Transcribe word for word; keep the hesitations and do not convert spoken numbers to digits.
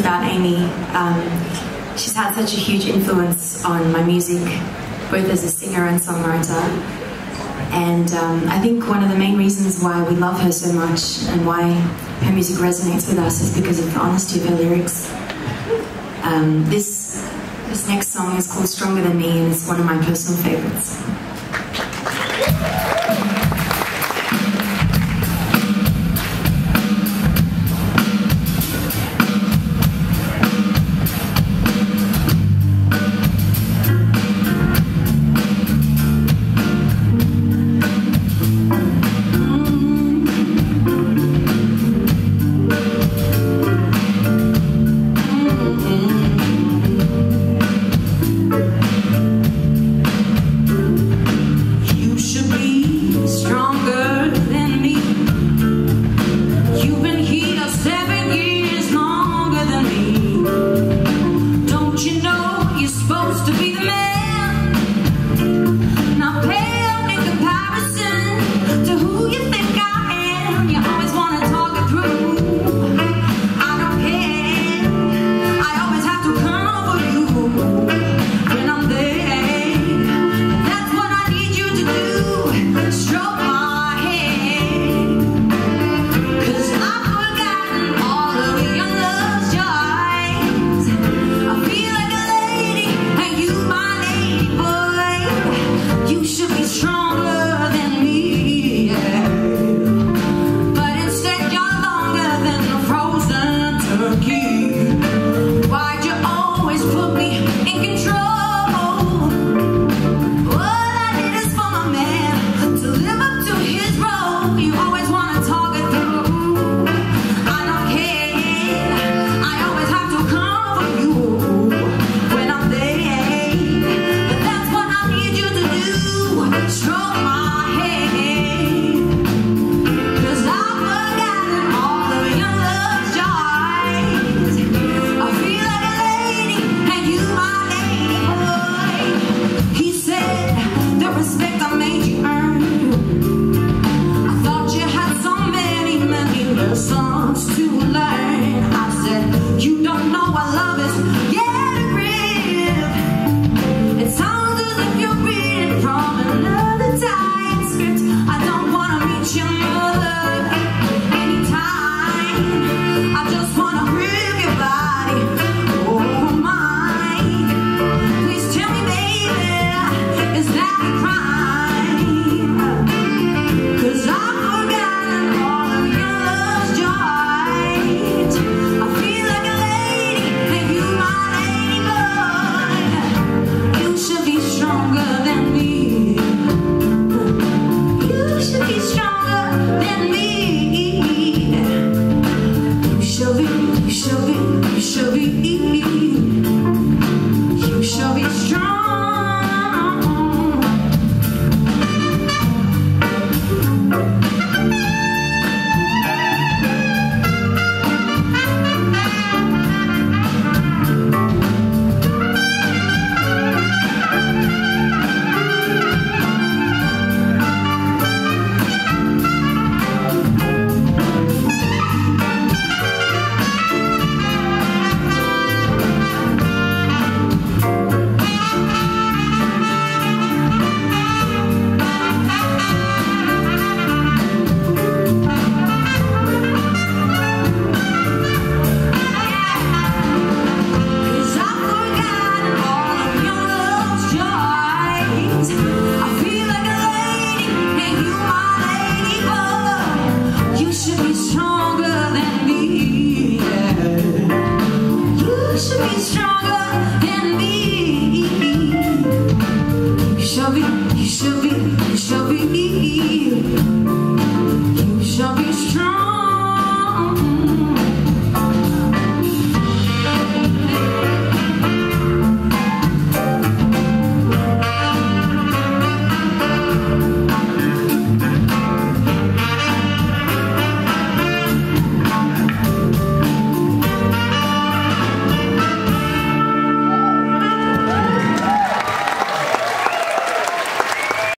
about Amy. Um, she's had such a huge influence on my music, both as a singer and songwriter. And um, I think one of the main reasons why we love her so much and why her music resonates with us is because of the honesty of her lyrics. Um, this, this next song is called Stronger Than Me, and it's one of my personal favorites. Shall we, shall we, shall we